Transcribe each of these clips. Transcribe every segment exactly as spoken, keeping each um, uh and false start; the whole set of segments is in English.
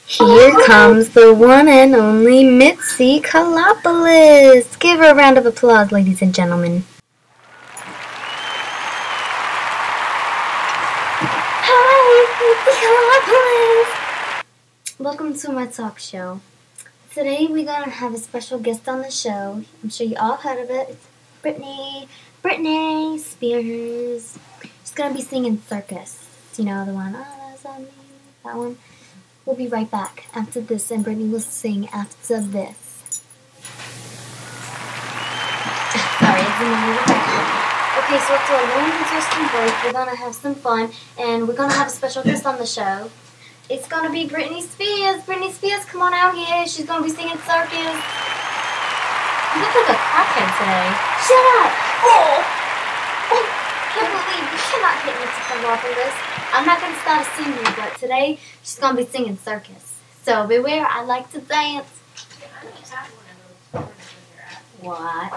Here comes the one and only Mitzi Kalopoulos. Give her a round of applause, ladies and gentlemen. Hi, Mitzi Kalopoulos. Welcome to my talk show. Today we're gonna have a special guest on the show. I'm sure you all heard of it. It's Britney, Britney Spears. She's gonna be singing Circus. You know the one. Oh, that's on me. That one. We'll be right back after this, and Britney will sing after this. Sorry, it's in the middle of the Okay, so after a long interesting break, we're gonna have some fun, and we're gonna have a special guest on the show. It's gonna be Britney Spears. Britney Spears, come on out here. She's gonna be singing Circus. You look like a crackhead today. Shut up! Oh! Oh! Can't believe you cannot hit Mitzi Kalopoulos. I'm not going to start a singing, but today she's going to be singing Circus. So beware, I like to dance. What?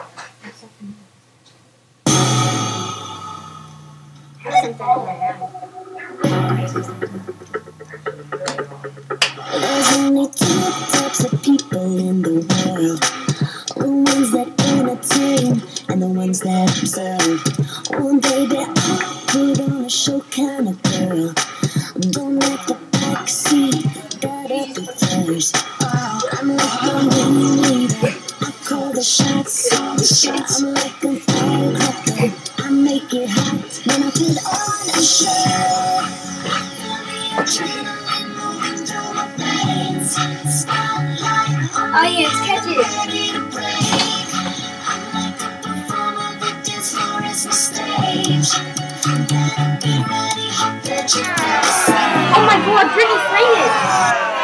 There's only two types of people in the world. The ones that entertain and the ones that observe. Oh, baby, I put on a show kind of girl. Don't like the back seat, gotta be first. I'm like the ringleader, I call the shots. I'm like a firecracker, I make it hot when I put on a show. Oh yeah, it's catchy. Oh my god, Britney, sing it!